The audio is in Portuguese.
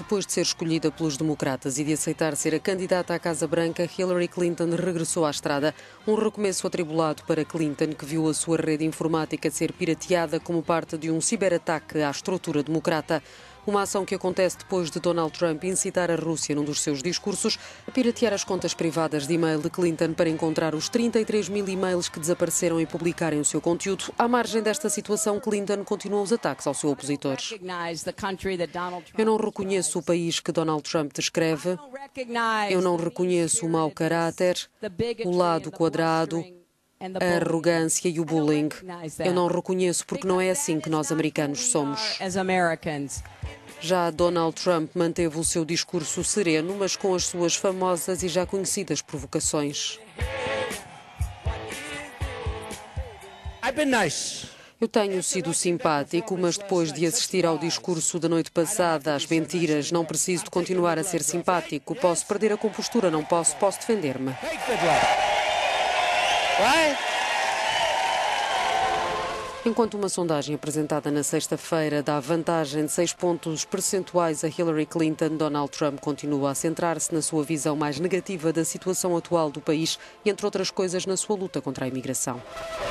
Depois de ser escolhida pelos democratas e de aceitar ser a candidata à Casa Branca, Hillary Clinton regressou à estrada. Um recomeço atribulado para Clinton, que viu a sua rede informática ser pirateada como parte de um ciberataque à estrutura democrata. Uma ação que acontece depois de Donald Trump incitar a Rússia num dos seus discursos a piratear as contas privadas de e-mail de Clinton para encontrar os 33 mil e-mails que desapareceram e publicarem o seu conteúdo. À margem desta situação, Clinton continua os ataques ao seu opositor. Eu não reconheço o país que Donald Trump descreve. Eu não reconheço o mau caráter, o lado quadrado, a arrogância e o bullying. Eu não reconheço porque não é assim que nós americanos somos. Já Donald Trump manteve o seu discurso sereno, mas com as suas famosas e já conhecidas provocações. Eu tenho sido simpático, mas depois de assistir ao discurso da noite passada, às mentiras, não preciso de continuar a ser simpático. Posso perder a compostura, não posso defender-me. Enquanto uma sondagem apresentada na sexta-feira dá vantagem de 6 pontos percentuais a Hillary Clinton, Donald Trump continua a centrar-se na sua visão mais negativa da situação atual do país e, entre outras coisas, na sua luta contra a imigração.